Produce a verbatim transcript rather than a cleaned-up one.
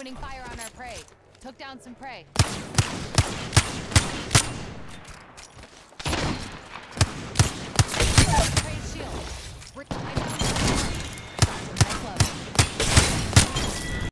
Opening fire on our prey. Took down some prey.